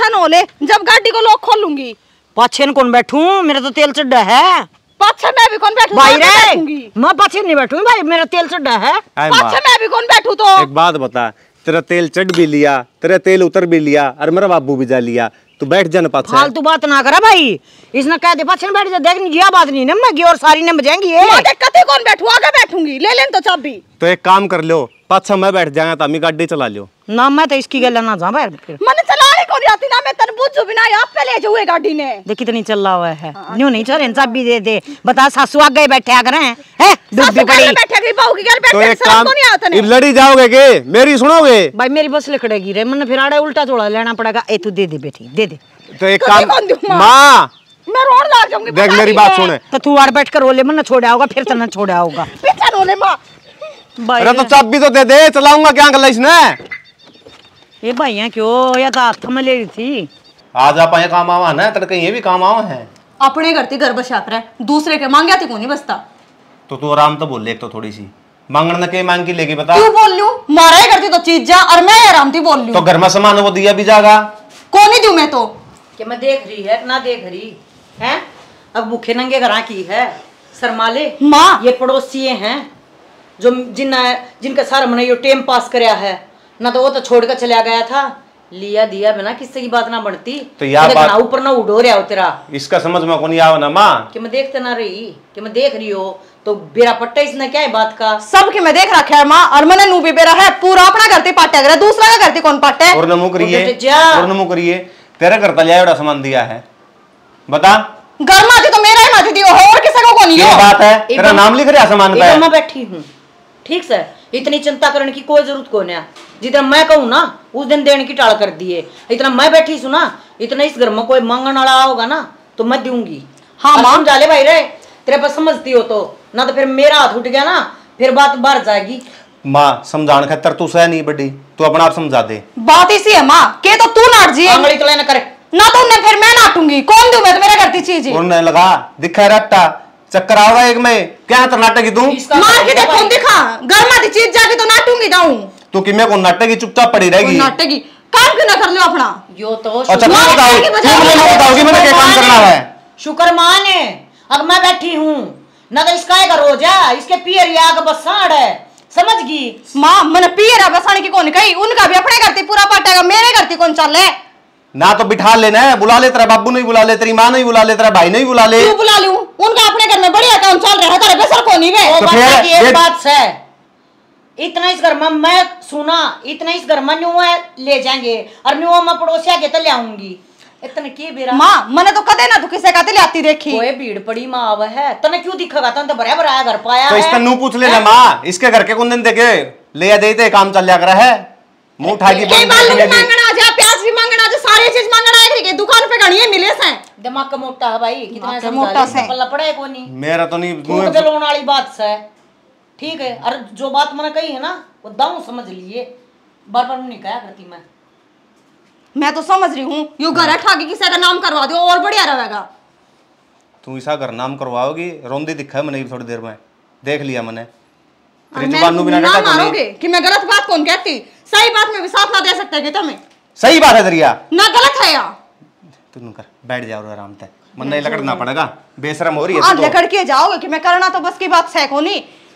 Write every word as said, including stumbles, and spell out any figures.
पाछा न ले, जब गाड़ी को लोग खोलूंगी। पाछे न कौन बैठूं, मेरा तो तेल चढ़ा है। पाछे मैं भी कौन बैठूं भाई रे, मैं पाछे नहीं बैठूं भाई, मेरा तेल चढ़ा है। पाछे मैं भी कौन बैठूं तो। एक बात बता, तेरा तेल चढ़ भी लिया, तेरा तेल उतर भी लिया और मेरा बाबू भी जा लिया, तू बैठ जा ना पाछे। फालतू बात ना करा भाई, इसने कह दे पाछे बैठ जा, देख नहीं बात नहीं नमेगी और सारी नम जाएंगी। कते कौन बैठू, आगे बैठूंगी, ले लेन तो चाबी। तो एक काम कर लो, पाछा मैं बैठ जाऊंगा तो हमें गाड़ी चला लियो ना। मैं तो इसकी गल ना जा भाई, फिर मैंने चलाने को नहीं आती ना, मैं तन बुझ बिना आप पे ले जाऊए गाड़ी ने। देख कितनी चल रहा हुआ है, न्यू नहीं चल चाबी दे दे। बता सासू आगे बैठे आ करे हैं, डूबी पड़ी बैठे गई बहू की घर तो बैठे, एक काम, को नहीं आता ने। लड़ी जाओगे के मेरी सुनोगे भाई, मेरी बस लिखड़ेगी रे, मैंने फिर आड़े उल्टा चोड़ा लेना पड़ेगा। ए तू दे दे बेटी, दे दे। तो एक काम, माँ मैं रोड लाग जाऊंगी। देख मेरी बात सुने, तो तू आड़ बैठ कर रोले, मैंने छोड़ा होगा फिर तने छोड़ा होगा। पीछे रोले माँ। अरे तो चाबी तो दे दे, चलाऊंगा क्या गला इसने। ये भाइया क्यों या तो हाथ में ले रही थी। आज आप आए काम आवा ना, तड़के ये भी काम आवा है। अपने घर घर बसा रहे, दूसरे के मांगे आती को नहीं बसता। तो तू आराम तो बोल ले, एक तो थोड़ी सी मांगना के मांग की लेगी बता। क्यों बोल लूं, मारा करती तो चीज जा और मैं आराम थी बोल लूं। तो घर में सामान वो दिया भी जाएगा, कौन ही दूं मैं तो। कि मैं देख रही है ना, देख रही है, अब भूखे नंगे घरा की है शर्माले माँ। ये पड़ोसी हैं जो जिन जिनका सारा मैंने यो टाइम पास कराया है ना, तो वो तो छोड़ कर चला गया था, लिया दिया बिना किससे की बात ना बढ़ती। तो यार बात ऊपर ना उड़ो रहा हो तेरा, इसका समझ में कौन आवा ना माँ। कि मैं देखते ना रही, कि मैं देख रही हो तो बेरा पट्टा इसने क्या है बात का। सब की मैं देख रखा है माँ, और मैंने नू भी बेरा है पूरा अपना करती पाटे अगर दूसरा का करती कौन पाटे। और नमो करिए, और नमो करिए, तेरा करता लिया बड़ा सामान दिया है, बता। घर में आती तो मेरा ही माती थी, और किसी को कौन। ये बात है, तेरा नाम लिख रहा सामान पे। मैं बैठी हूँ ठीक से, इतनी चिंता करने की कोई जरूरत कौन है। जितना मैं कहूँ ना उस दिन देने की टाल कर दिए, इतना मैं बैठी सुना, इतना इस घर में कोई मांगने वाला होगा ना तो मैं दूंगी। हाँ मां समझा ले भाई रे, तेरे पास समझती हो तो, ना तो फिर मेरा हाथ उठ गया ना, फिर बात बाहर जाएगी। माँ समझाने खतर तू सह नहीं बड़ी, तू अपना आप समझा दे। बात इसी है माँ, के तो तू नाट जी आंगली तो लेना करे ना, तो उन्हें फिर मैं नाटूंगी, कौन दूं मैं तो मेरा करती चीज। उन्हें लगा दिखा रट्टा चक्कर आवा एक में, क्या तो नाटक तू मार के देखो दिखा, घर में चीज जाके तो नाटूंगी जाऊं। तू कि मैं को नाटक चुपचाप पड़ी रहेगी, नाटक काम क्यों ना कर लो अपना। यो तो अच्छा तुम बताओ, तुम मुझे बताओगी मैंने क्या काम करना है। शुक्र माने अब मैं बैठी हूँ ना, तो इसका एक रोज है, इसके पियर आग बसाड़ है, समझ गई माँ। मैंने पियर बसाने की कौन कही, उनका भी अपने करती पूरा पाटेगा, मेरे करती कौन चल ना। तो बिठा लेना है, बुला ले, तेरा बाबू नहीं बुला ले, तेरी माँ नहीं बुला ले, तेरा भाई नहीं बुला ले। क्यों बुला लूं, उनका अपने घर में बढ़िया काम चल रहा है, तेरे बेसर को नहीं वे। तो बात की एक बात है, इतना इस घर में मैं सुना, इतना इस घर में न्यू ले जाएंगे और न्यू मैं पड़ोसिया के तो ले आऊंगी, इतने की बेरा। माँ मैंने तो कदे ना तू किसे का ले आती देखी। कोई भीड़ पड़ी माँ अब है, तने क्यों दिखेगा, तने तो बराबर आया घर पाया तो है। इसने नू पूछ लेना माँ, इसके घर के कौन दिन देखे ले देते काम चल कर है, मुंह उठा की मांगना जा, प्याज भी मांगना जा, सारी चीज मांगना है के दुकान पे गणी है मिले से। दिमाग का मोटा है भाई, कितना मोटा से पल्ला पड़ा है कोनी, मेरा तो नहीं मुंह जलाने वाली बात से ठीक है। और जो बात मैंने कही है ना वो दाऊ समझ लिए, बार बार नहीं कहा करती मैं। मैं तो समझ रही हूँ, यू घर ठाकी किसी का नाम करवा दो और बढ़िया रहेगा। तू ऐसा घर नाम करवाओगी, रोंदी दिखा मैंने थोड़ी देर में देख लिया मैंने। ना मारोगे कि मैं गलत बात कौन कहती, सही बात में भी साथ ना दे सकते कि तुम्हें। सही बात है दरिया, ना गलत है यार। तू कर बैठ जाओ आराम से, मन नहीं लकड़ना पड़ेगा, बेशरम हो रही है हाँ लकड़ के जाओगे कि मैं करना तो बस की बात है को नहीं,